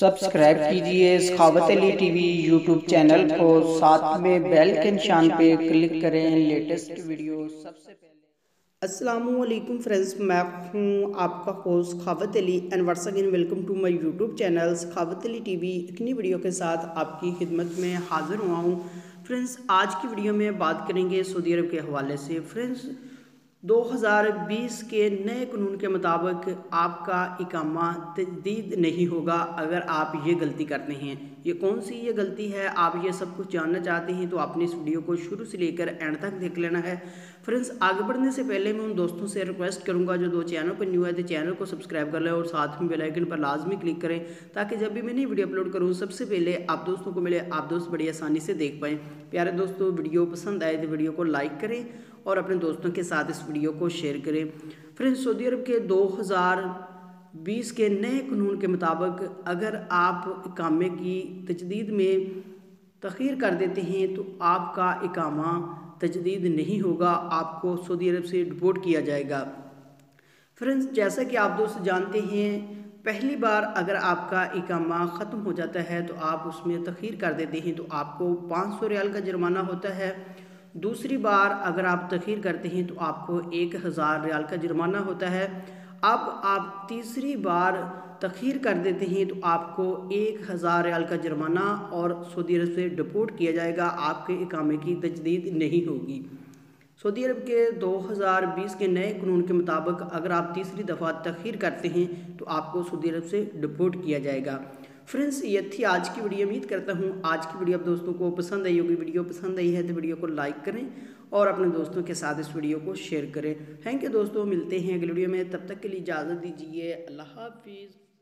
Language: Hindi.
सब्सक्राइब कीजिए Sakhawat Ali TV YouTube channel को, साथ में बेल के निशान पे क्लिक करें लेटेस्ट वीडियो सबसे पहले। अस्सलामुअलैकुम फ्रेंड्स, मैं हूं आपका host Sakhawat Ali and once again welcome to my YouTube channel Sakhawat Ali TV. एक नई वीडियो के साथ आपकी खिदमत में हाजिर हुआ हूं। फ्रेंड्स, आज की वीडियो में बात करेंगे सऊदी अरब के हवाले से। फ्रेंड्स, 2020 के नए कानून के मुताबिक आपका इकामा तजदीद नहीं होगा अगर आप ये गलती करते हैं। ये कौन सी ये गलती है, आप ये सब कुछ जानना चाहते हैं तो आपने इस वीडियो को शुरू से लेकर एंड तक देख लेना है। फ्रेंड्स, आगे बढ़ने से पहले मैं उन दोस्तों से रिक्वेस्ट करूंगा जो दो चैनल पर न्यू है तो चैनल को सब्सक्राइब कर लें और साथ में बेल आइकन पर लाजमी क्लिक करें ताकि जब भी मैं नई वीडियो अपलोड करूँ सबसे पहले आप दोस्तों को मिले, आप दोस्त बड़ी आसानी से देख पाएँ। प्यारे दोस्तों, वीडियो पसंद आए तो वीडियो को लाइक करें और अपने दोस्तों के साथ इस वीडियो को शेयर करें। फ्रेंड्स, सऊदी अरब के 2020 के नए कानून के मुताबिक अगर आप इकामे की तजदीद में तख़ीर कर देते हैं तो आपका इकामा तजदीद नहीं होगा, आपको सऊदी अरब से डिपोर्ट किया जाएगा। फ्रेंड्स, जैसा कि आप दोस्त जानते हैं, पहली बार अगर आपका इकामा ख़त्म हो जाता है तो आप उसमें तख़ीर कर देते हैं तो आपको 500 रियाल का जुर्माना होता है। दूसरी बार अगर आप तख़ीर करते हैं तो आपको 1000 रियाल का जुर्माना होता है। अब आप तीसरी बार तख़ीर कर देते हैं तो आपको 1000 रियाल का जुर्माना और सऊदी अरब से डिपोर्ट किया जाएगा, आपके इकामे की तजदीद नहीं होगी। सऊदी अरब के 2020 के नए कानून के मुताबिक अगर आप तीसरी दफ़ा तख़ीर करते हैं तो आपको सऊदी अरब से डिपोर्ट किया जाएगा। फ्रेंड्स, ये थी आज की वीडियो। उम्मीद करता हूँ आज की वीडियो आप दोस्तों को पसंद आई होगी। वीडियो पसंद आई है तो वीडियो को लाइक करें और अपने दोस्तों के साथ इस वीडियो को शेयर करें। थैंक यू दोस्तों, मिलते हैं अगली वीडियो में, तब तक के लिए इजाज़त दीजिए। अल्लाह हाफिज़।